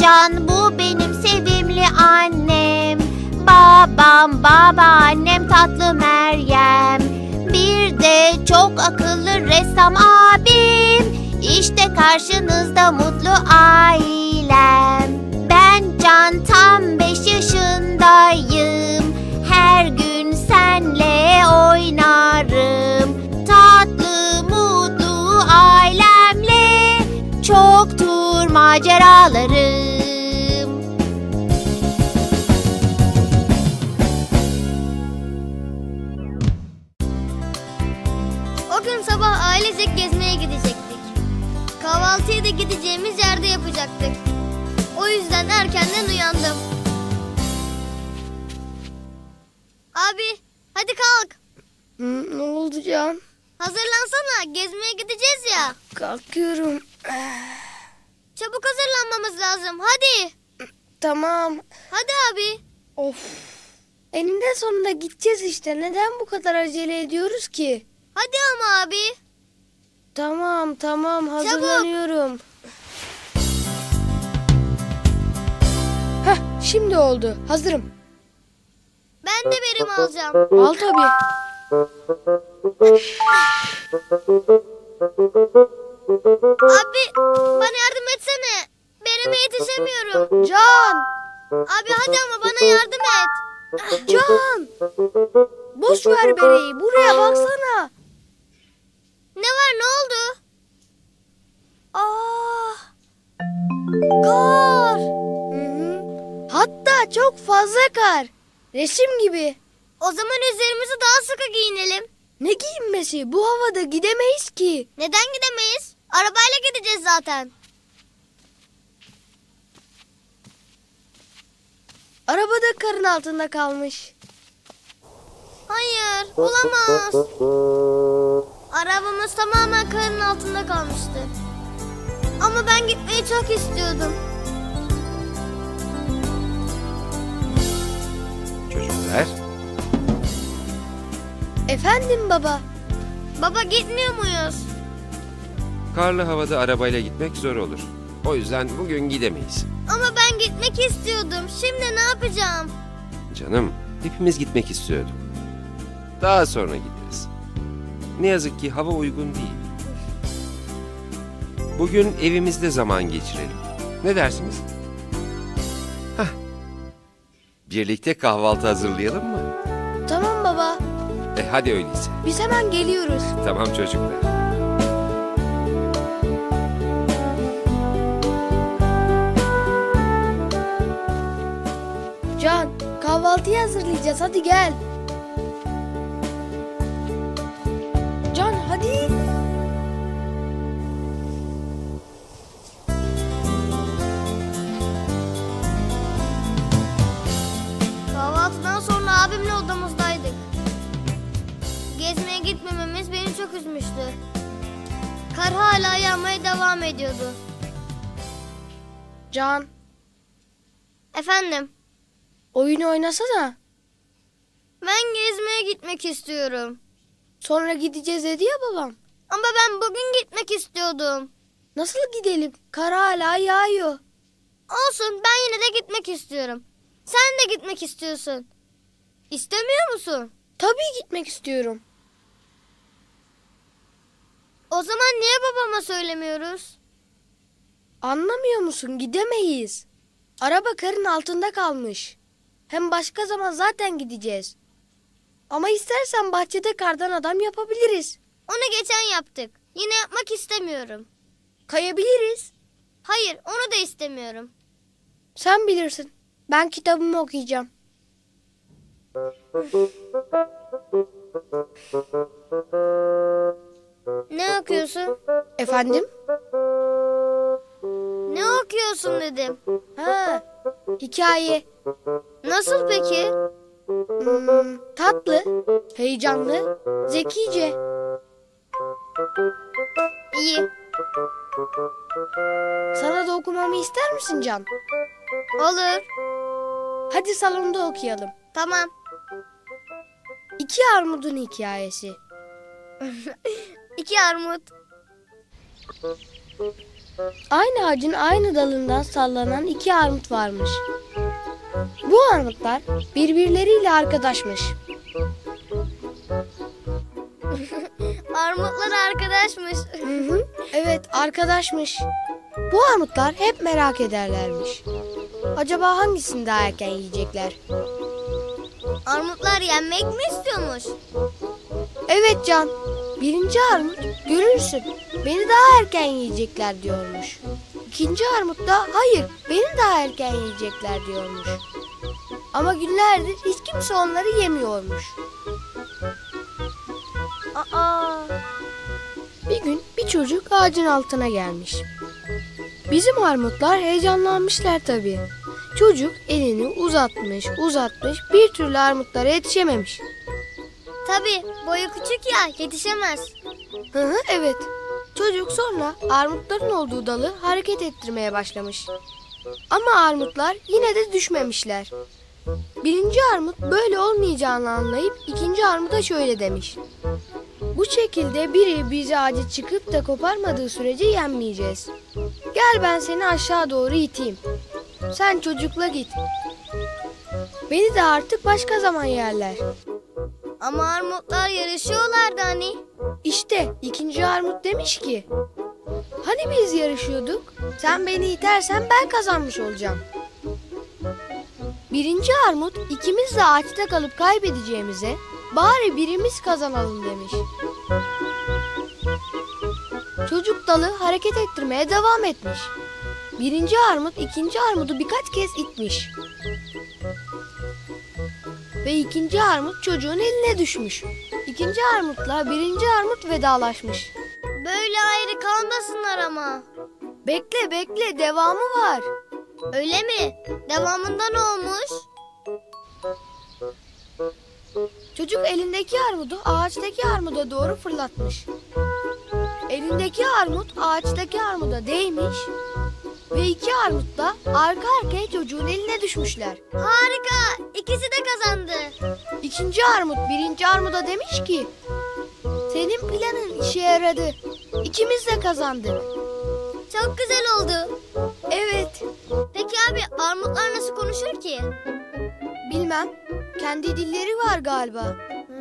Can, bu benim sevimli annem. Babam, babaannem tatlı Meryem. Bir de çok akıllı ressam abim. İşte karşınızda mutlu ailem. Ben Can, tam 5 yaşındayım. Her gün senle oynarım. Tatlı mutlu ailemle çoktur maceralarım. O gün sabah ailecek gezmeye gidecektik. Kahvaltıyı da gideceğimiz yerde yapacaktık. O yüzden erkenden uyandım. Abi, hadi kalk. Ne oldu Can? Hazırlansana, gezmeye gideceğiz ya. Kalkıyorum. Çabuk hazırlanmamız lazım, hadi. Tamam. Hadi abi. Of. Eninde sonunda gideceğiz işte. Neden bu kadar acele ediyoruz ki? Hadi ama abi. Tamam hazırlanıyorum. Heh, şimdi oldu. Hazırım. Ben de verim alacağım. Al tabii. Abi, bana yardım etsene. Berime yetişemiyorum. Can! Abi hadi ama bana yardım et. Can! Boş ver bereyi. Buraya baksana. Ne var, ne oldu? Kar. Hı. Hatta çok fazla kar. Resim gibi. O zaman üzerimizi daha sıkı giyinelim. Ne giyinmesi? Bu havada gidemeyiz ki. Neden gidemeyiz? Arabayla gideceğiz zaten. Araba da karın altında kalmış. Hayır, olamaz. Arabamız tamamen karın altında kalmıştı. Ama ben gitmeyi çok istiyordum. Çocuklar, Efendim baba. Baba, gitmiyor muyuz? karlı havada arabayla gitmek zor olur. O yüzden bugün gidemeyiz. Ama ben gitmek istiyordum. Şimdi ne yapacağım? Canım, hepimiz gitmek istiyorduk. Daha sonra gideriz. Ne yazık ki hava uygun değil. Bugün evimizde zaman geçirelim. Ne dersiniz? Hah. Birlikte kahvaltı hazırlayalım mı? Tamam baba. Hadi öyleyse. Biz hemen geliyoruz. Tamam çocuklar. Can, kahvaltıyı hazırlayacağız. Hadi gel. Can hadi. Kahvaltıdan sonra abimle odamızdaydık. Gezmeye gitmememiz beni çok üzmüştü. Kar hala yağmaya devam ediyordu. Can, Efendim, oyun oynasana. ben gezmeye gitmek istiyorum. Sonra gideceğiz dedi ya babam. Ama ben bugün gitmek istiyordum. Nasıl gidelim? Kar hala yağıyor. Olsun, ben yine de gitmek istiyorum. Sen de gitmek istiyorsun. İstemiyor musun? Tabii gitmek istiyorum. O zaman niye babama söylemiyoruz? Anlamıyor musun? Gidemeyiz. Araba karın altında kalmış. Hem başka zaman zaten gideceğiz. Ama istersen bahçede kardan adam yapabiliriz. Onu geçen yaptık. Yine yapmak istemiyorum. Kayabiliriz. Hayır, onu da istemiyorum. Sen bilirsin. Ben kitabımı okuyacağım. Ne okuyorsun? Efendim? Ne okuyorsun dedim. Ha, hikaye. Nasıl peki? Tatlı, heyecanlı, zekice. İyi. Sana da okumamı ister misin Can? Olur. Hadi salonda okuyalım. Tamam. İki armudun hikayesi. İki armut. Aynı ağacın aynı dalından sallanan 2 armut varmış. Bu armutlar birbirleriyle arkadaşmış. Armutlar arkadaşmış. Evet, arkadaşmış. Bu armutlar hep merak ederlermiş. Acaba hangisini daha erken yiyecekler? Armutlar yenmek mi istiyormuş? Evet Can, birinci armut görürsün beni daha erken yiyecekler diyormuş. İkinci armut da hayır beni daha erken yiyecekler diyormuş. Ama günlerdir hiç kimse onları yemiyormuş. Bir gün bir çocuk ağacın altına gelmiş. Bizim armutlar heyecanlanmışlar tabii. Çocuk elini uzatmış bir türlü armutlara yetişememiş. Tabii boyu küçük ya, yetişemez. Evet. Çocuk sonra armutların olduğu dalı hareket ettirmeye başlamış. Ama armutlar yine de düşmemişler. Birinci armut böyle olmayacağını anlayıp ikinci armuta şöyle demiş. Bu şekilde biri bizi ağaca çıkıp da koparmadığı sürece yenmeyeceğiz. Gel ben seni aşağı doğru iteyim. Sen çocukla git. Beni de artık başka zaman yerler. Ama armutlar yarışıyorlardı hani. İşte ikinci armut demiş ki, hani biz yarışıyorduk, sen beni itersen ben kazanmış olacağım. Birinci armut ikimiz de ağaçta kalıp kaybedeceğimize bari birimiz kazanalım demiş. Çocuk dalı hareket ettirmeye devam etmiş. Birinci armut ikinci armudu birkaç kez itmiş. Ve ikinci armut çocuğun eline düşmüş. İkinci armutla birinci armut vedalaşmış. Böyle ayrı kalmasınlar ama. Bekle devamı var. Öyle mi? Devamında ne olmuş? Çocuk elindeki armudu ağaçtaki armuda doğru fırlatmış. Elindeki armut ağaçtaki armuda değmiş ve 2 armut da arka arkaya çocuğun eline düşmüşler. Harika! İkisi de kazandı. İkinci armut birinci armuda demiş ki, senin planın işe yaradı. İkimiz de kazandık. Çok güzel oldu. Evet. Peki abi armutlar nasıl konuşur ki? Bilmem. Kendi dilleri var galiba.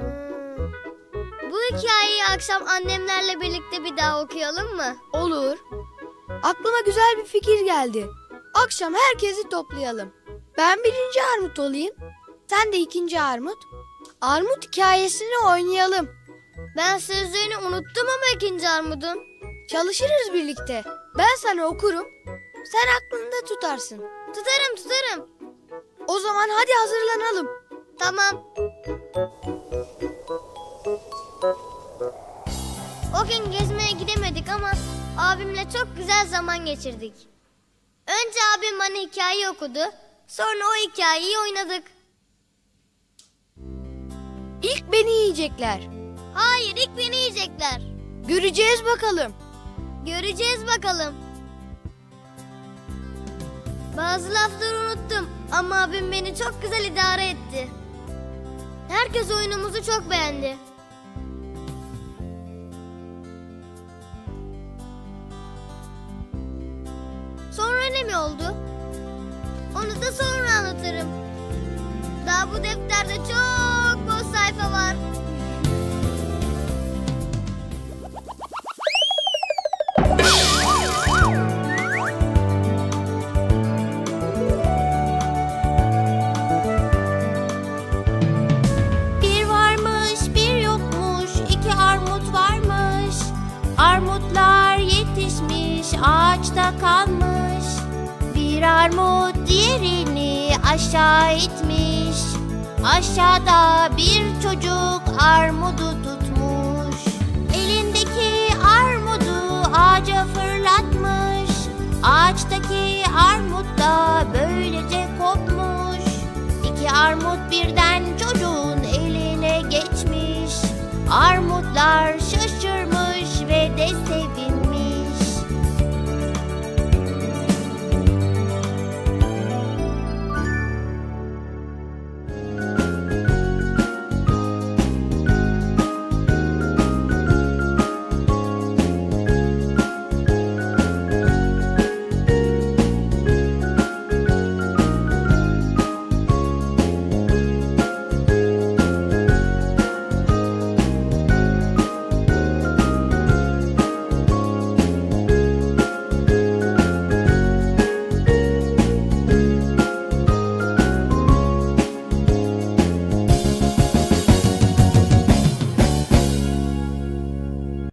Bu hikayeyi akşam annemlerle birlikte bir daha okuyalım mı? Olur. Aklıma güzel bir fikir geldi. Akşam herkesi toplayalım. Ben birinci armut olayım. Sen de ikinci armut. Armut hikayesini oynayalım. Ben sözlerini unuttum ama ikinci armudun. Çalışırız birlikte. Ben sana okurum. Sen aklında tutarsın. Tutarım. O zaman hadi hazırlanalım. Tamam. O gün gezmeye gidemedik ama abimle çok güzel zaman geçirdik. Önce abim bana hikaye okudu. Sonra o hikayeyi oynadık. İlk beni yiyecekler. Hayır, ilk beni yiyecekler. Göreceğiz bakalım. Göreceğiz bakalım. Bazı lafları unuttum ama abim beni çok güzel idare etti. Herkes oyunumuzu çok beğendi. Sonra ne mi oldu? Onu da sonra anlatırım. Daha bu defterde çok boş sayfa var. Bir varmış bir yokmuş, 2 armut varmış. Armutlar yetişmiş, ağaçta kalmış. Bir armut diğerini aşağı itmiş. Aşağıda bir çocuk armudu tutmuş. Elindeki armudu ağaca fırlatmış. Ağaçtaki armut da böylece kopmuş. 2 armut birden çocuğun eline geçmiş. Armut